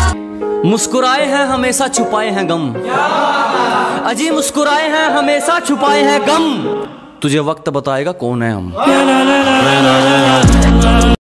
मुस्कुराए हैं हमेशा छुपाए हैं गम, अजी मुस्कुराए हैं हमेशा छुपाए हैं गम, तुझे वक्त बताएगा कौन है हम।